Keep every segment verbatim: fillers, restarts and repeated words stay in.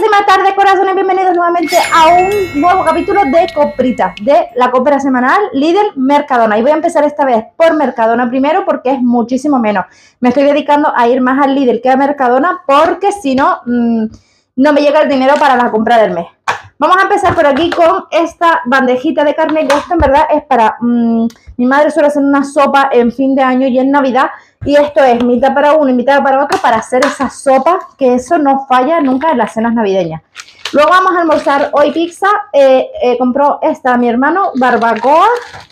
Buenísimas tardes, corazones, bienvenidos nuevamente a un nuevo capítulo de Copritas, de la compra semanal Lidl Mercadona. Y voy a empezar esta vez por Mercadona primero porque es muchísimo menos. Me estoy dedicando a ir más al Lidl que a Mercadona porque si no, mmm, no me llega el dinero para la compra del mes. Vamos a empezar por aquí con esta bandejita de carne, que esto en verdad es para... Mmm, mi madre suele hacer una sopa en fin de año y en Navidad, y esto es mitad para uno y mitad para otro para hacer esa sopa, que eso no falla nunca en las cenas navideñas. Luego vamos a almorzar hoy pizza. Eh, eh, compró esta mi hermano, barbacoa,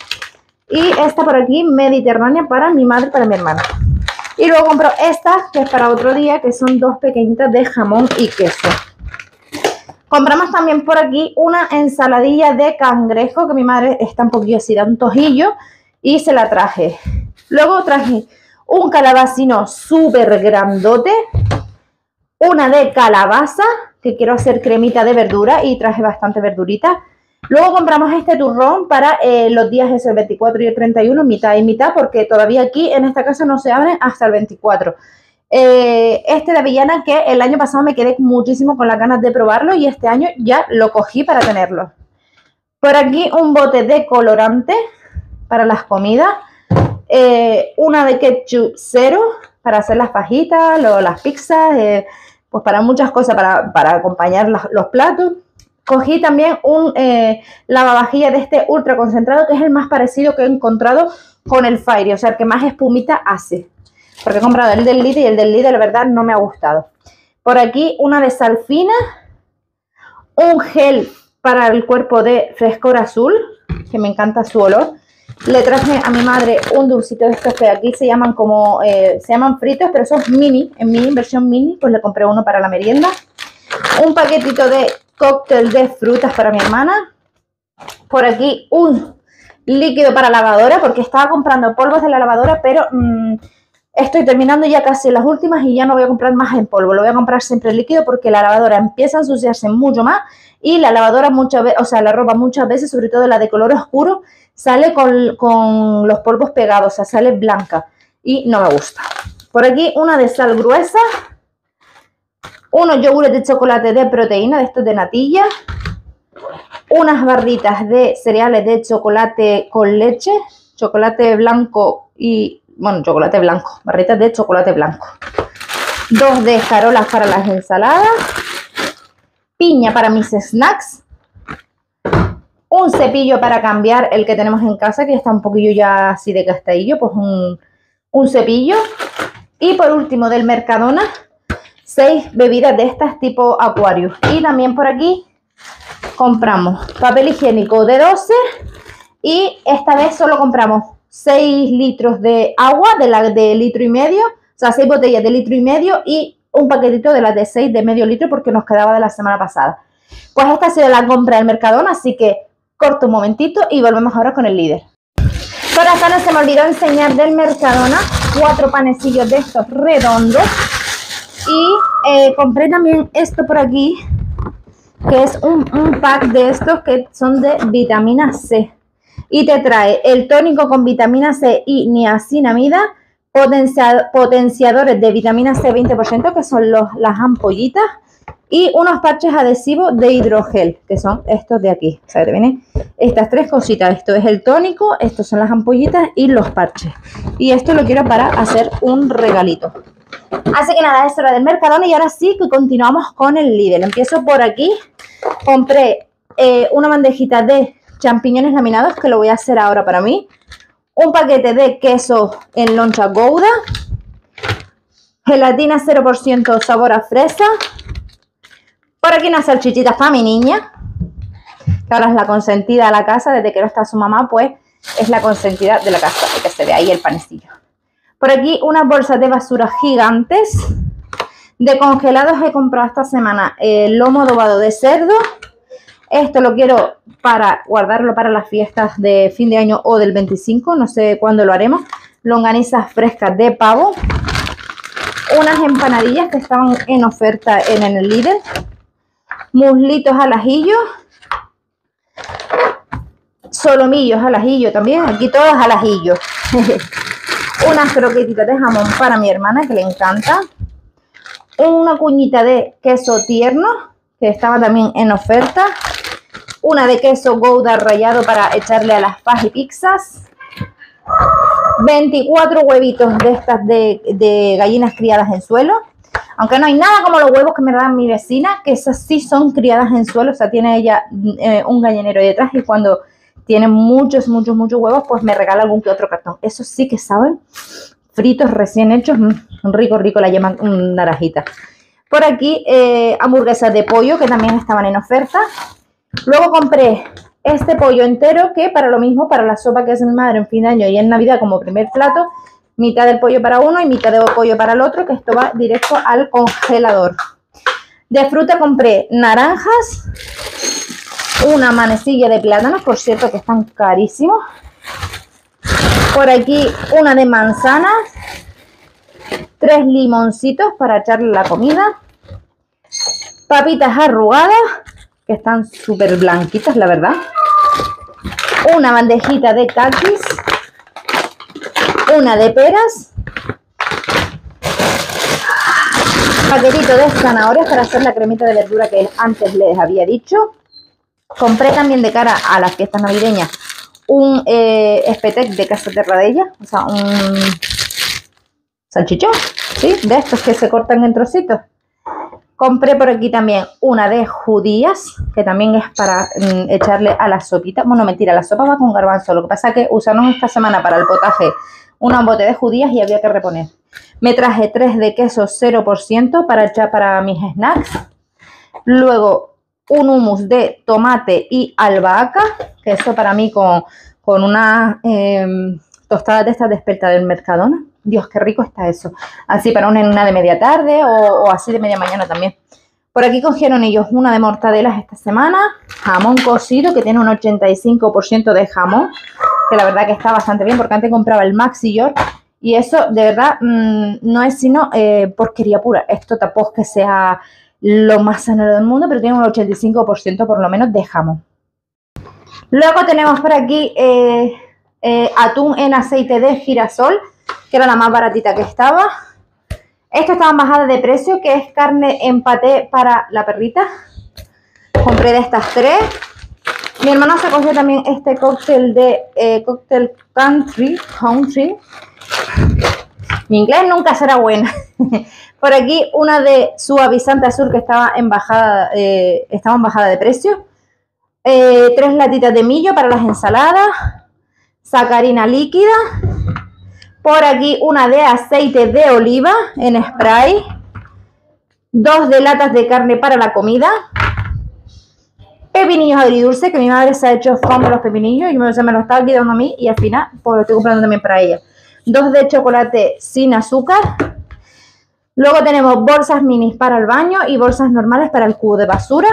y esta por aquí, mediterránea, para mi madre y para mi hermano. Y luego compró esta, que es para otro día, que son dos pequeñitas de jamón y queso. Compramos también por aquí una ensaladilla de cangrejo, que mi madre está un poquillo así, da un tojillo, y se la traje. Luego traje un calabacino súper grandote, una de calabaza, que quiero hacer cremita de verdura, y traje bastante verdurita. Luego compramos este turrón para eh, los días esos, el veinticuatro y el treinta y uno, mitad y mitad, porque todavía aquí en esta casa no se abre hasta el veinticuatro. Eh, este de avellana, que el año pasado me quedé muchísimo con las ganas de probarlo y este año ya lo cogí para tenerlo. Por aquí un bote de colorante para las comidas, eh, una de ketchup cero para hacer las fajitas, lo, las pizzas, eh, pues para muchas cosas, para, para acompañar los, los platos. Cogí también un eh, lavavajillas de este ultra concentrado, que es el más parecido que he encontrado con el Fairy, o sea, el que más espumita hace. Porque he comprado el del Lidl y el del Lidl, la verdad, no me ha gustado. Por aquí una de sal fina, un gel para el cuerpo de frescor azul, que me encanta su olor. Le traje a mi madre un dulcito de estos que aquí se llaman como, eh, se llaman fritos, pero son mini, en mini, versión mini, pues le compré uno para la merienda. Un paquetito de cóctel de frutas para mi hermana. Por aquí un líquido para lavadora, porque estaba comprando polvos de la lavadora, pero... Mmm, estoy terminando ya casi las últimas y ya no voy a comprar más en polvo, lo voy a comprar siempre en líquido porque la lavadora empieza a ensuciarse mucho más y la lavadora muchas veces, o sea, la ropa muchas veces, sobre todo la de color oscuro, sale con, con los polvos pegados, o sea, sale blanca y no me gusta. Por aquí una de sal gruesa, unos yogures de chocolate de proteína, de estos de natilla, unas barritas de cereales de chocolate con leche, chocolate blanco y... bueno, chocolate blanco, barritas de chocolate blanco. Dos de escarolas para las ensaladas. Piña para mis snacks. Un cepillo para cambiar el que tenemos en casa, que está un poquillo ya así de gastadillo, pues un, un cepillo. Y por último del Mercadona, seis bebidas de estas tipo Aquarius. Y también por aquí compramos papel higiénico de doce y esta vez solo compramos seis litros de agua de, la, de litro y medio, o sea, seis botellas de litro y medio y un paquetito de las de seis de medio litro porque nos quedaba de la semana pasada. Pues esta ha sido la compra del Mercadona, así que corto un momentito y volvemos ahora con el líder. Corazones, se me olvidó enseñar del Mercadona cuatro panecillos de estos redondos y eh, compré también esto por aquí, que es un, un pack de estos que son de vitamina C. Y te trae el tónico con vitamina C y niacinamida, potencia, potenciadores de vitamina C veinte por ciento, que son los, las ampollitas, y unos parches adhesivos de hidrogel, que son estos de aquí. O sea, te vienen estas tres cositas. Esto es el tónico, estos son las ampollitas y los parches. Y esto lo quiero para hacer un regalito. Así que nada, esto era del Mercadona y ahora sí que continuamos con el Lidl. Empiezo por aquí. Compré eh, una bandejita de champiñones laminados, que lo voy a hacer ahora para mí. Un paquete de queso en loncha Gouda. Gelatina cero por ciento sabor a fresa. Por aquí unas salchichitas para mi niña, que ahora es la consentida de la casa. Desde que no está su mamá, pues es la consentida de la casa, que se ve ahí el panecillo. Por aquí unas bolsas de basura gigantes. De congelados he comprado esta semana el lomo adobado de cerdo. Esto lo quiero para guardarlo para las fiestas de fin de año o del veinticinco, no sé cuándo lo haremos. Longanizas frescas de pavo. Unas empanadillas que estaban en oferta en el Lidl. Muslitos al ajillo. Solomillos al ajillo también, aquí todos al ajillo. Unas croquetitas de jamón para mi hermana, que le encanta. Una cuñita de queso tierno, que estaba también en oferta. Una de queso Gouda rallado para echarle a las fajas y pizzas. veinticuatro huevitos de estas de, de gallinas criadas en suelo. Aunque no hay nada como los huevos que me da mi vecina, que esas sí son criadas en suelo. O sea, tiene ella eh, un gallinero detrás y cuando tiene muchos, muchos, muchos huevos, pues me regala algún que otro cartón. Esos sí que saben, fritos recién hechos, mmm, rico, rico, la llaman mmm, naranjita. Por aquí eh, hamburguesas de pollo que también estaban en oferta. Luego compré este pollo entero que para lo mismo, para la sopa que hace mi madre en fin de año y en Navidad como primer plato, mitad del pollo para uno y mitad de pollo para el otro, que esto va directo al congelador. De fruta compré naranjas, una manecilla de plátanos, por cierto que están carísimos. Por aquí una de manzanas, tres limoncitos para echarle la comida, papitas arrugadas, que están súper blanquitas, la verdad. Una bandejita de kakis, una de peras, paquetito de zanahorias para hacer la cremita de verdura que antes les había dicho. Compré también de cara a las fiestas navideñas un eh, espetec de casa de radella, o sea, un salchichón, ¿sí? De estos que se cortan en trocitos. Compré por aquí también una de judías, que también es para mm, echarle a la sopita. Bueno, mentira, la sopa va con garbanzo. Lo que pasa es que usaron esta semana para el potaje una bote de judías y había que reponer. Me traje tres de queso cero por ciento para echar para mis snacks. Luego un hummus de tomate y albahaca, que eso para mí con, con una eh, tostada de estas de espelta del Mercadona. Dios, qué rico está eso. Así para una, una de media tarde o, o así de media mañana también. Por aquí cogieron ellos una de mortadelas esta semana. Jamón cocido, que tiene un ochenta y cinco por ciento de jamón. Que la verdad que está bastante bien, porque antes compraba el Maxi York. Y eso, de verdad, mmm, no es sino eh, porquería pura. Esto tampoco es que sea lo más sano del mundo, pero tiene un ochenta y cinco por ciento por lo menos de jamón. Luego tenemos por aquí eh, eh, atún en aceite de girasol, que era la más baratita que estaba. Esto estaba en bajada de precio, que es carne en paté para la perrita. Compré de estas tres. Mi hermano se cogió también este cóctel de eh, cóctel country, country. Mi inglés nunca será bueno. Por aquí una de suavizante azul que estaba en bajada, eh, estaba en bajada de precio. Eh, tres latitas de millo para las ensaladas. Sacarina líquida. Por aquí una de aceite de oliva en spray. Dos de latas de carne para la comida. Pepinillos agridulces, que mi madre se ha hecho fan de los pepinillos y me, se me los estaba quedando a mí y al final pues lo estoy comprando también para ella. Dos de chocolate sin azúcar. Luego tenemos bolsas minis para el baño y bolsas normales para el cubo de basura.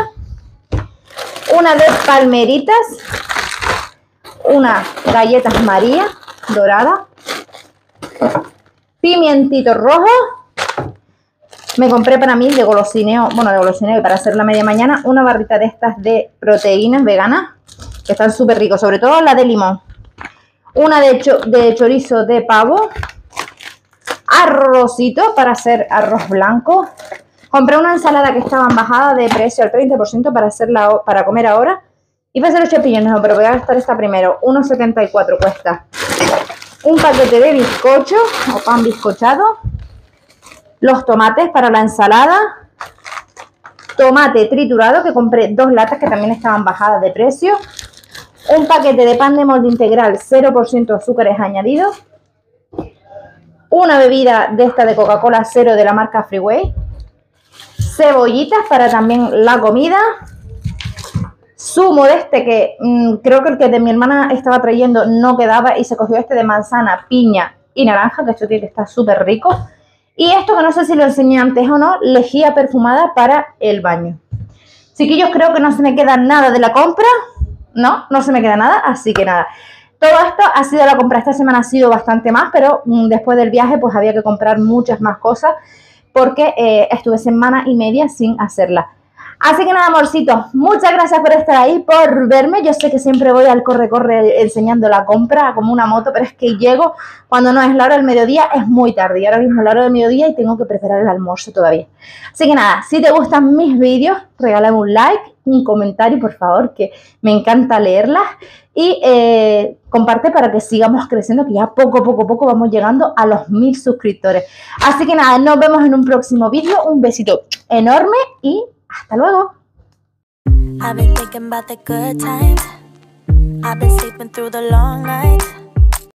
Una de palmeritas. Una galletas María dorada. Pimientito rojo. Me compré para mí de golosineo, bueno, de golosineo y para hacer la media mañana, una barrita de estas de proteínas veganas, que están súper ricos, sobre todo la de limón. Una de, cho de chorizo de pavo. Arrocito para hacer arroz blanco. Compré una ensalada que estaba en bajada de precio al treinta por ciento para, hacerla, para comer ahora. Y para hacer los champiñones, no, pero voy a gastar esta primero. uno setenta y cuatro cuesta. Un paquete de bizcocho o pan bizcochado. Los tomates para la ensalada. Tomate triturado, que compré dos latas que también estaban bajadas de precio. Un paquete de pan de molde integral, cero por ciento azúcares añadidos. Una bebida de esta de Coca-Cola cero de la marca Freeway. Cebollitas para también la comida. Zumo de este que mmm, creo que el que de mi hermana estaba trayendo no quedaba y se cogió este de manzana, piña y naranja, que esto tiene que estar súper rico. Y esto que no sé si lo enseñé antes o no, lejía perfumada para el baño. Chiquillos, creo que no se me queda nada de la compra. No, no se me queda nada, así que nada. Todo esto ha sido la compra. Esta semana ha sido bastante más, pero mmm, después del viaje pues había que comprar muchas más cosas porque eh, estuve semana y media sin hacerla. Así que nada, amorcitos, muchas gracias por estar ahí, por verme. Yo sé que siempre voy al corre-corre enseñando la compra como una moto, pero es que llego cuando no es la hora del mediodía, es muy tarde. Y ahora mismo es la hora del mediodía y tengo que preparar el almuerzo todavía. Así que nada, si te gustan mis vídeos, regálame un like, un comentario, por favor, que me encanta leerlas. Y eh, comparte para que sigamos creciendo, que ya poco, poco, poco vamos llegando a los mil suscriptores. Así que nada, nos vemos en un próximo vídeo. Un besito enorme y hasta luego. I've been thinking about the good times. I've been sleeping through the long nights.